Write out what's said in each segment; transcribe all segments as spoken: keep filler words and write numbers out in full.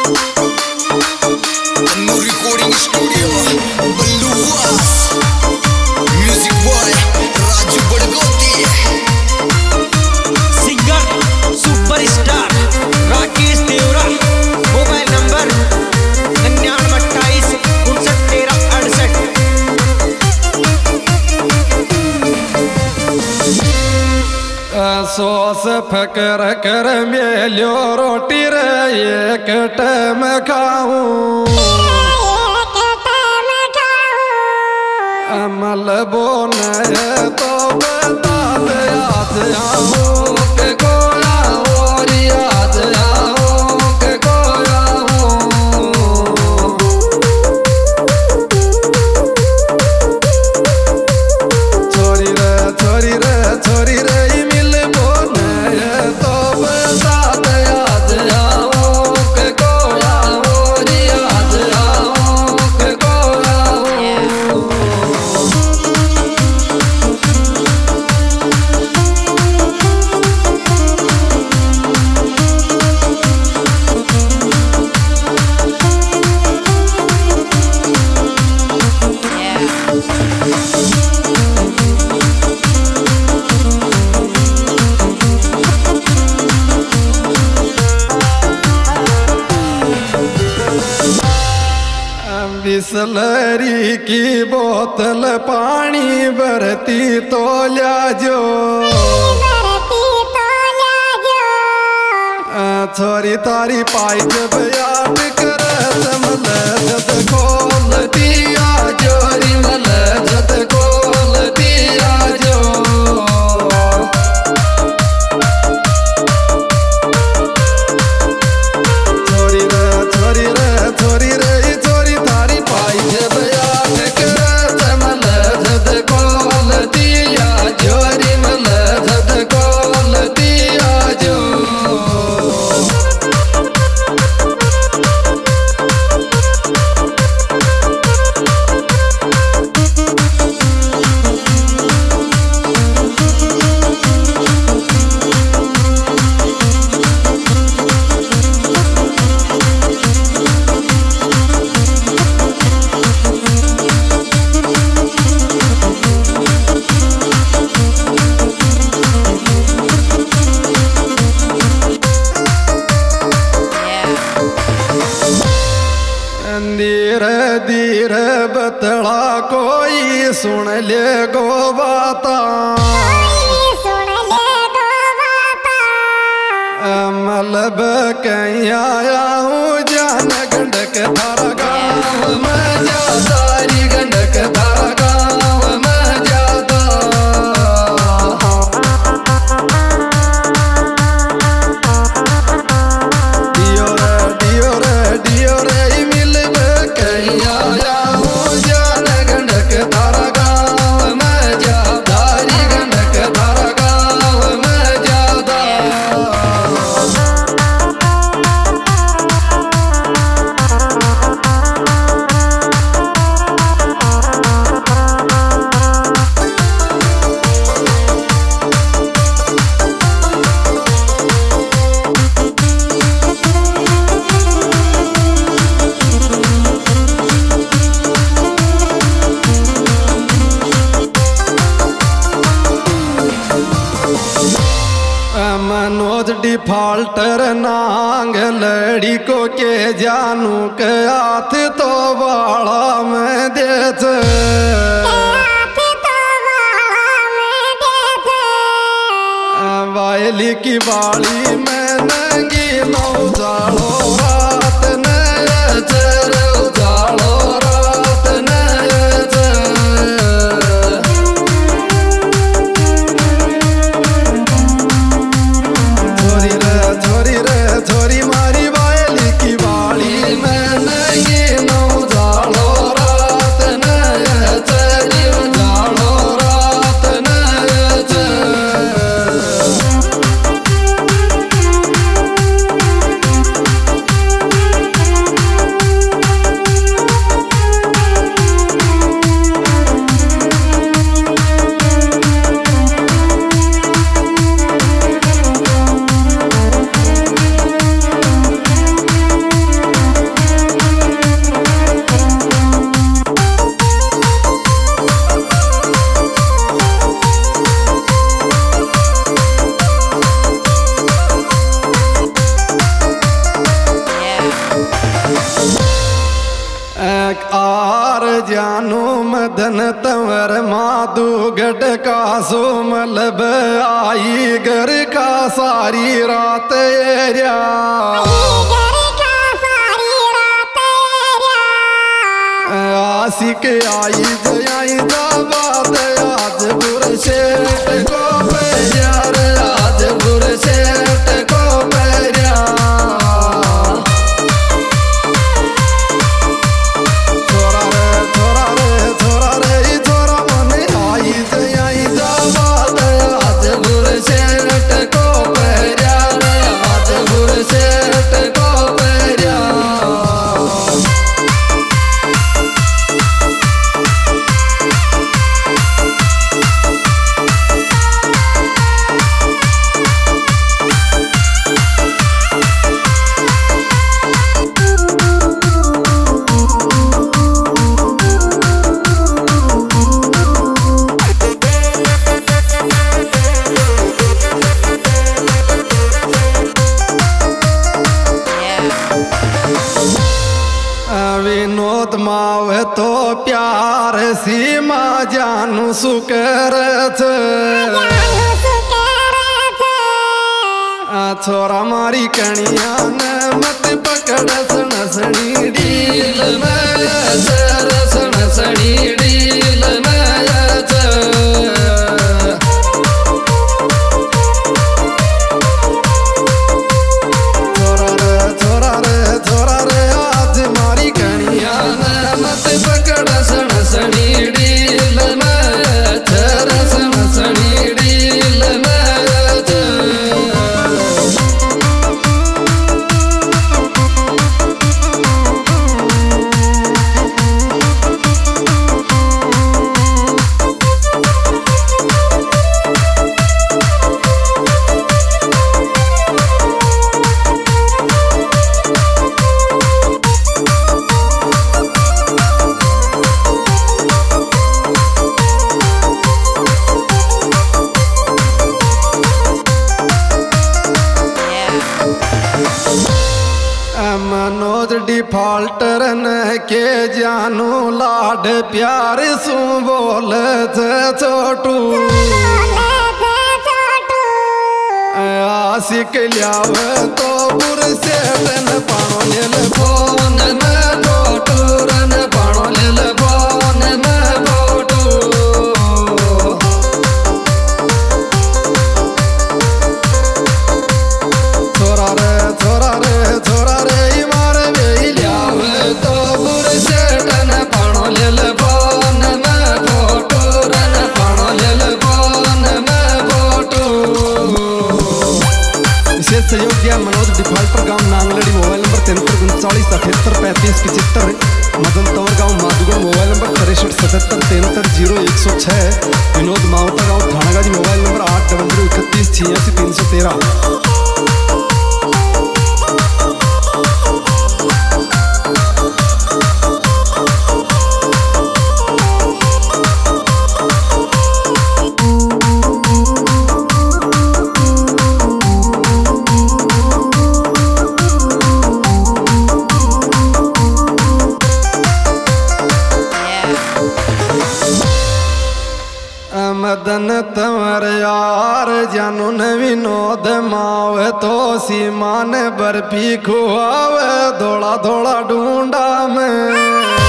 सोस फकर कर मेलो रोटी रे एक टाइम खाऊं अमल बोने तो बता दे आज आऊं के गोया और याद आऊं के गोया छोरी रे छोरी रे छोरी रे बिसलरी की बोतल पानी भरती तो ल्या जो छोरी तारी पाई जब याद कर मल जत खोल दिया जोरी मल जत खोल दिया जो छोरी रे छोरी रे छोरी रे धीरे धीरे बतला कोई सुन ले गो बाता मलब कहीं आया हूँ जान गंडक थारा गाँव में जादारी गंडक थारा गाँव में जादा डियो रे डियो रे डियो रे मनोज डिफाल्टर नांग लड़ी को के जानू के हाथ तो बाड़ा में देत वायली की बाड़ी में नंगी नौ जाड़ो रात न चरो जाड़ो रात न छोरी रे छोरी मारी वायली की बाड़ी में नहीं नौ जाड़ो रात न चली जाड़ो रात न जानू मदन तंवर माधु गढ़ का सोमलब आई घर का सारी रात एरिया आशिक आई जयाई दाबाद आज बुर शेठ को प्यार आज बुर शेठ को प्यार छोरा रे छोरा रे छोरा रे छोरा मन आई जयाई दाबाद आज बुर शेठ को प्यार आज बुर शेठ को प्यार विनोद माव तो प्यार सीमा जानू सुकर छोरा मारी कणिया न मत पकड़ सण सणी डील में सण सणी डील में छोरा रे छोरा रे छोरा रे आज मारी कणिया न मत पकड़ सण सणी डील में सण सणी डील में मनोज डिफॉल्टर न के जानू लाड प्यार सू बोल छोटू आशिक लियाव तो बुर से पाणो लेल फोन में छोटू रन पाणो लेल फोन में फोटू छोरा रे छोरा रे छोरा रे सहयोग दिया मनोज डिफॉल्टर गांव नांगलड़ी मोबाइल नंबर तिहत्तर उनचालीस अठहत्तर पैंतीस पिछहत्तर मदन तंवर गांव माधुगढ़ मोबाइल नंबर तिरसठ सतहत्तर तिहत्तर जीरो एक सौ छः विनोद मावता गांव थानागाजी मोबाइल नंबर आठ डबल जीरो इकतीस छियासी तीन सौ तेरह मदन तंवर यार जानू न विनोद माव तो सीमान बर्फी खुआवे धोला धोला ढूंढा में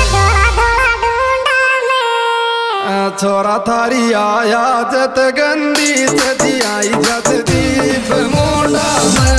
छोरा थारी आया जत गंदी सजी आई जत दीप मोड़ा में